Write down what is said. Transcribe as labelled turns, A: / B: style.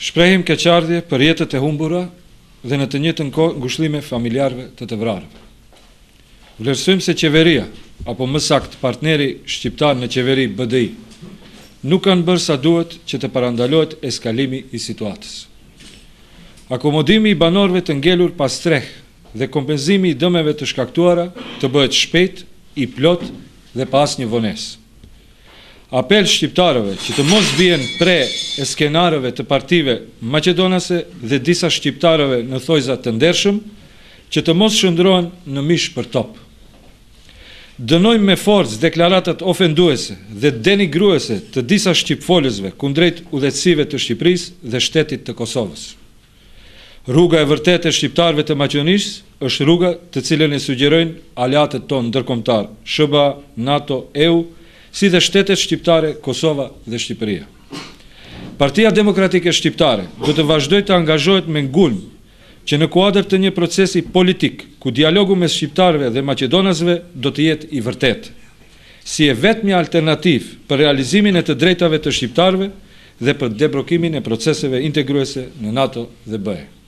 A: Shprehim keqardhje për jetët e humbura dhe në të njëjtën kohë ngushëllime familjarëve të vrarëve. Vlerësojmë se qeveria, apo më saktë partneri shqiptar në qeveri BDI, nuk kanë bërë sa duhet që të parandalohet eskalimi i situatës. Akomodimi i banorëve të ngelur pas strehë dhe kompenzimi i dëmeve të shkaktuara të bëhet shpejt, i plot dhe pa asnjë vonesë. Apel shqiptarëve që të mos bien pre e skenarëve të partive maqedonase dhe disa shqiptarëve në thojza të ndershëm, që të mos shndrohen në mish për top. Dënojmë me forcë deklaratat ofenduese dhe denigruese të disa shqipfolësve kundrejt udhëtësive të Shqipërisë dhe shtetit të Kosovës. Rruga e vërtetë e shqiptarëve të Maqedonisë është rruga të cilën e sugjerojnë aleatët tonë ndërkombëtar, SBA, NATO, EU, si dhe shtetet shqiptare, Kosova dhe Shqipëria. Partia Demokratike Shqiptare do të vazhdojë të angazhohet me ngulm që në kuadër të një procesi politik, ku dialogu mes shqiptarëve dhe maqedonasve do të jetë i vërtetë, si e vetmi alternativë për realizimin e të drejtave të shqiptarëve dhe për deblokimin e proceseve integruese në NATO dhe BE.